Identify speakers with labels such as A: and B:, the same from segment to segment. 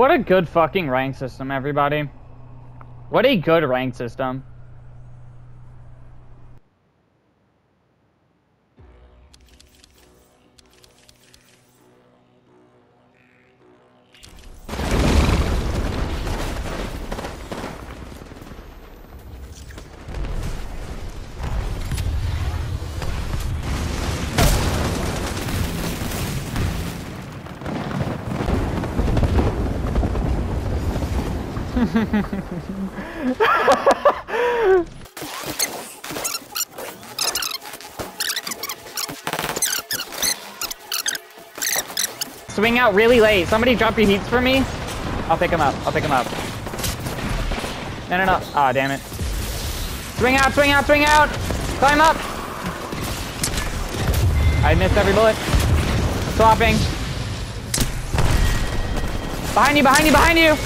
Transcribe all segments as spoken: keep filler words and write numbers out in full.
A: What a good fucking rank system, everybody. What a good rank system. Swing out really late. Somebody drop your heats for me. I'll pick him up. I'll pick him up. No, no, no. Aw, oh, damn it. Swing out, swing out, swing out. Climb up. I missed every bullet. Swapping. Behind you, behind you, behind you.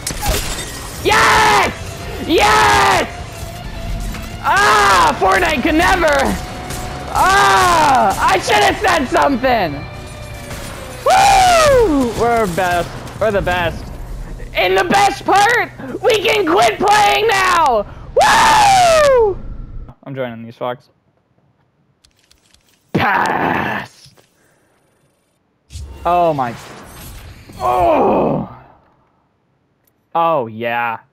A: Yes! Yes! Ah! Fortnite can never! Ah! I should have said something! Woo! We're best. We're the best. In the best part, we can quit playing now! Woo! I'm joining these fucks. Passed! Oh my... Oh! Oh, yeah.